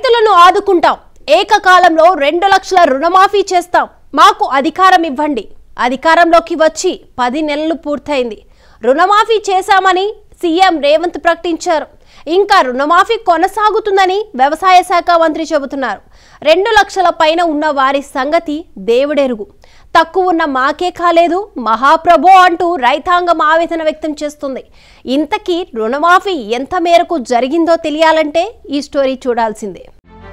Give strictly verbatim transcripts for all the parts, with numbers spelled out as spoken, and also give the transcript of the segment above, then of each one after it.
రైతులను ఆదుకుంటాం, ఏకకాలంలో రెండు లక్షల రుణమాఫీ చేస్తాం, మాకు అధికారం ఇవ్వండి. అధికారంలోకి వచ్చి పది నెలలు పూర్తయింది. రుణమాఫీ చేశామని సీఎం రేవంత్ ప్రకటించారు. ఇంకా రుణమాఫీ కొనసాగుతుందని వ్యవసాయ శాఖ మంత్రి చెబుతున్నారు. రెండు లక్షల పైన ఉన్న వారి సంగతి దేవుడెరుగు. తక్కువ ఉన్న మాకే కాలేదు మహాప్రభో అంటూ రైతాంగం ఆవేదన వ్యక్తం చేస్తుంది. ఇంతకీ రుణమాఫీ ఎంత మేరకు జరిగిందో తెలియాలంటే ఈ స్టోరీ చూడాల్సిందే.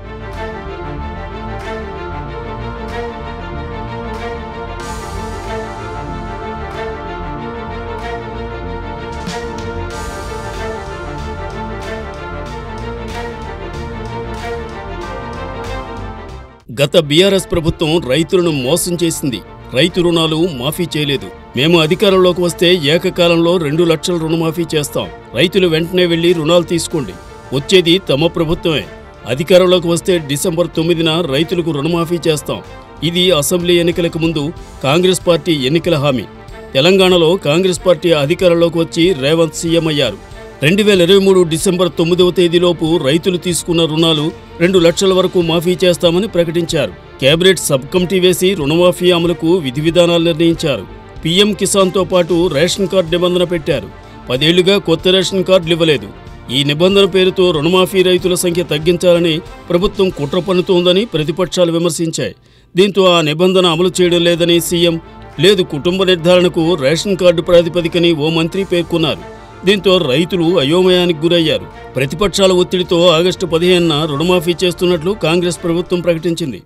గత బీఆర్ఎస్ ప్రభుత్వం రైతులను మోసం చేసింది. రైతు రుణాలు మాఫీ చేయలేదు. మేము అధికారంలోకి వస్తే ఏకకాలంలో రెండు లక్షల రుణమాఫీ చేస్తాం. రైతులు వెంటనే వెళ్లి రుణాలు తీసుకోండి. వచ్చేది తమ ప్రభుత్వమే. అధికారంలోకి వస్తే డిసెంబర్ తొమ్మిదిన రైతులకు రుణమాఫీ చేస్తాం. ఇది అసెంబ్లీ ఎన్నికలకు ముందు కాంగ్రెస్ పార్టీ ఎన్నికల హామీ. తెలంగాణలో కాంగ్రెస్ పార్టీ అధికారంలోకి వచ్చి రేవంత్ సీఎం అయ్యారు. రెండు వేల ఇరవై మూడు డిసెంబర్ తొమ్మిదవ తేదీలోపు రైతులు తీసుకున్న రుణాలు రెండు లక్షల వరకు మాఫీ చేస్తామని ప్రకటించారు. కేబినెట్ సబ్ కమిటీ వేసి రుణమాఫీ అమలుకు విధి విధానాలు నిర్ణయించారు. పీఎం కిసాన్తో పాటు రేషన్ కార్డు నిబంధన పెట్టారు. పదేళ్లుగా కొత్త రేషన్ కార్డులు ఇవ్వలేదు. ఈ నిబంధన పేరుతో రుణమాఫీ రైతుల సంఖ్య తగ్గించాలని ప్రభుత్వం కుట్ర పన్నుతోందని ప్రతిపక్షాలు విమర్శించాయి. దీంతో ఆ నిబంధన అమలు చేయడం లేదని సీఎం, లేదు కుటుంబ నిర్ధారణకు రేషన్ కార్డు ప్రాతిపదికని ఓ మంత్రి పేర్కొన్నారు. దీంతో రైతులు అయోమయానికి గురయ్యారు. ప్రతిపక్షాల ఒత్తిడితో ఆగస్టు పదిహేనున రుణమాఫీ చేస్తున్నట్లు కాంగ్రెస్ ప్రభుత్వం ప్రకటించింది.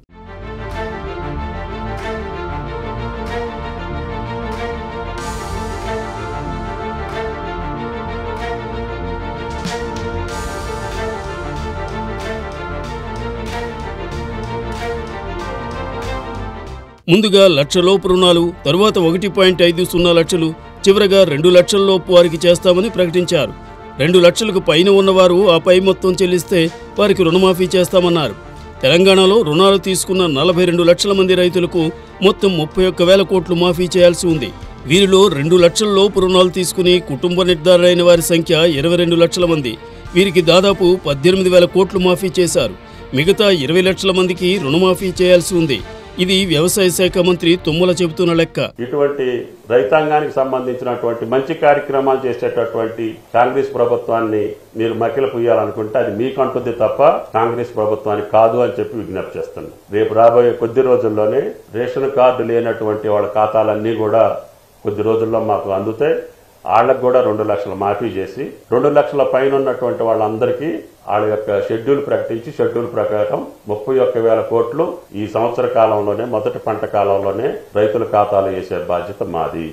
ముందుగా లక్షలోపు రుణాలు, తరువాత ఒకటి పాయింట్ ఐదు సున్నా లక్షలు, చివరగా రెండు లక్షల్లోపు వారికి చేస్తామని ప్రకటించారు. రెండు లక్షలకు పైన ఉన్నవారు ఆ పై మొత్తం చెల్లిస్తే వారికి రుణమాఫీ చేస్తామన్నారు. తెలంగాణలో రుణాలు తీసుకున్న నలభై రెండు లక్షల మంది రైతులకు మొత్తం ముప్పై ఒక్క వేల కోట్లు మాఫీ చేయాల్సి ఉంది. వీరిలో రెండు లక్షల లోపు రుణాలు తీసుకుని కుటుంబ నిర్ధారణ అయిన వారి సంఖ్య ఇరవై రెండు లక్షల మంది. వీరికి దాదాపు పద్దెనిమిది వేల కోట్లు మాఫీ చేశారు. మిగతా ఇరవై లక్షల మందికి రుణమాఫీ చేయాల్సి ఉంది. ఇది వ్యవసాయ శాఖ మంత్రి తుమ్మల చెబుతున్న లెక్క. ఇటువంటి రైతాంగానికి సంబంధించినటువంటి మంచి కార్యక్రమాలు చేసేటటువంటి కాంగ్రెస్ ప్రభుత్వాన్ని మీరు మకిల పుయ్యాలనుకుంటే అది మీకంటుంది తప్ప కాంగ్రెస్ ప్రభుత్వానికి కాదు అని చెప్పి విజ్ఞప్తి చేస్తున్నాను. రేపు రాబోయే కొద్ది రోజుల్లోనే రేషన్ కార్డు లేనటువంటి వాళ్ళ ఖాతాలన్నీ కూడా కొద్ది రోజుల్లో మాకు అందుతాయి. వాళ్ళకు కూడా రెండు లక్షలు మాఫీ చేసి రెండు లక్షల పైన ఉన్నటువంటి వాళ్ళందరికీ వాళ్ళ యొక్క షెడ్యూల్ ప్రకటించి షెడ్యూల్ ప్రకారం ముప్పై ఒక్క వేల కోట్లు ఈ సంవత్సర కాలంలోనే మొదటి పంట కాలంలోనే రైతుల ఖాతాలు వేసే బాధ్యత మాది.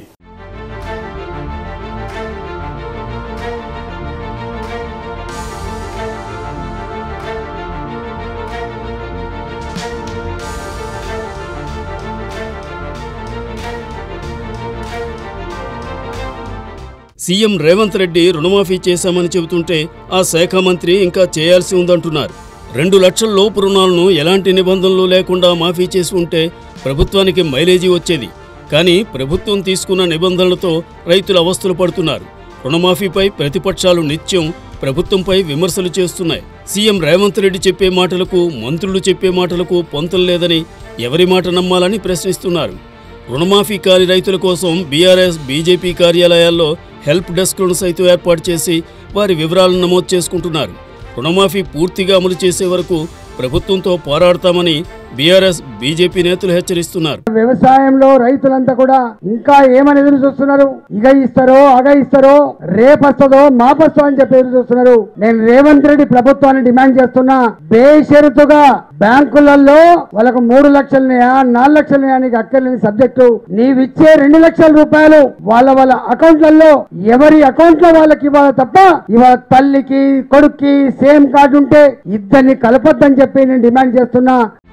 సీఎం రేవంత్ రెడ్డి రుణమాఫీ చేశామని చెబుతుంటే ఆ శాఖ మంత్రి ఇంకా చేయాల్సి ఉందంటున్నారు. రెండు లక్షల లోపు రుణాలను ఎలాంటి నిబంధనలు లేకుండా మాఫీ చేసి ఉంటే ప్రభుత్వానికి మైలేజీ వచ్చేది. కానీ ప్రభుత్వం తీసుకున్న నిబంధనలతో రైతులు అవస్థలు పడుతున్నారు. రుణమాఫీపై ప్రతిపక్షాలు నిత్యం ప్రభుత్వంపై విమర్శలు చేస్తున్నాయి. సీఎం రేవంత్ రెడ్డి చెప్పే మాటలకు, మంత్రులు చెప్పే మాటలకు పొంతలు లేదని ఎవరి మాట నమ్మాలని ప్రశ్నిస్తున్నారు. రుణమాఫీ కాని రైతుల కోసం బీఆర్ఎస్, బీజేపీ కార్యాలయాల్లో హెల్ప్ డెస్క్లను సైతం ఏర్పాటు చేసి వారి వివరాలను నమోదు చేసుకుంటున్నారు. రుణమాఫీ పూర్తిగా అమలు చేసే వరకు ప్రభుత్వంతో పోరాడతామని బీఆర్ఎస్, బీజేపీ నేతలు హెచ్చరిస్తున్నారు. వ్యవసాయంలో రైతులంతా కూడా ఇంకా ఏమని ఎదురు చూస్తున్నారు? ఇగ ఇస్తారో అగ ఇస్తారో, రేపొస్తుందో మాపొస్తో అని చెప్పి ఎదురు చూస్తున్నారు. నేను రేవంత్ రెడ్డి ప్రభుత్వాన్ని డిమాండ్ చేస్తున్నా, బేషరతుగా బ్యాంకులలో వాళ్ళకు మూడు లక్షలనియా నాలుగు లక్షలనియా నీకు అక్కర్లేని సబ్జెక్టు, నీవిచ్చే రెండు లక్షల రూపాయలు వాళ్ళ వాళ్ళ అకౌంట్లలో ఎవరి అకౌంట్ లో వాళ్ళకి ఇవ్వాలి తప్ప ఇవాళ తల్లికి కొడుక్కి సేమ్ కార్డు ఉంటే ఇద్దరిని కలపొద్దని చెప్పి నేను డిమాండ్ చేస్తున్నా.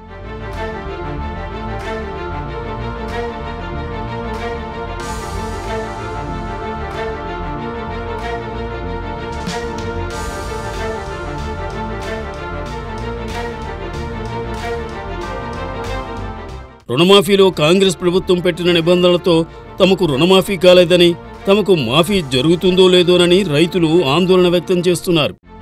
రుణమాఫీలో కాంగ్రెస్ ప్రభుత్వం పెట్టిన నిబంధనలతో తమకు రుణమాఫీ కాలేదని, తమకు మాఫీ జరుగుతుందో లేదోనని రైతులు ఆందోళన వ్యక్తం చేస్తున్నారు.